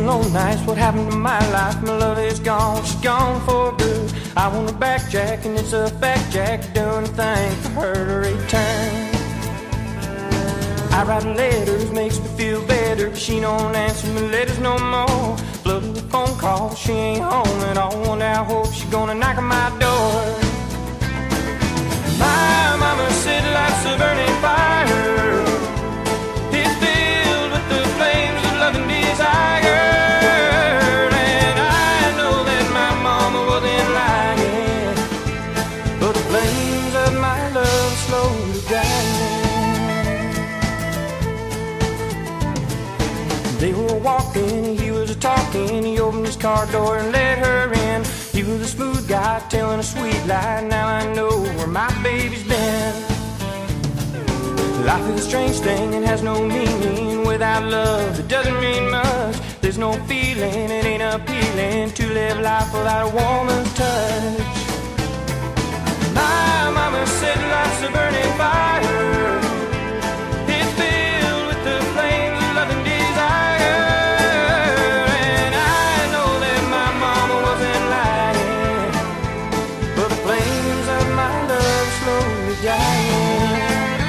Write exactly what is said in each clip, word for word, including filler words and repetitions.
know nights what happened to my life. My love is gone, she's gone for good. I want her back, Jack, and it's a fact, Jack, doing a thing for her to return. I write letters, makes me feel better. She don't answer my letters no more. Flooded with phone calls, she ain't home at all. One day I hope she's gonna knock on my door. My mama said life's a burning fire. It's filled with the flames of love and desire. And I know that my mama wasn't lying, but the flames of my love slowly dying. They were walking, he was a-talking. He opened his car door and let her in. He was a smooth guy telling a sweet lie. Now I know where my baby's been. Life is a strange thing and has no meaning. Without love, it doesn't mean much. There's no feeling, it ain't appealing to live life without a woman's touch. My mama said life's a burning fire. It's filled with the flames of love and desire. And I know that my mama wasn't lying, but the flames of my love slowly dying.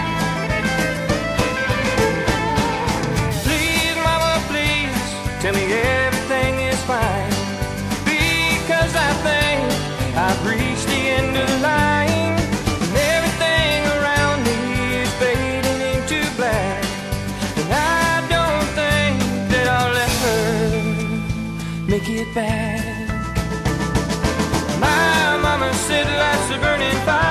Please, mama, please, tell me everything is fine, because I think I've reached the end of the line. And everything around me is fading into black, and I don't think that I'll ever make it back. My mama said life's a burning fire.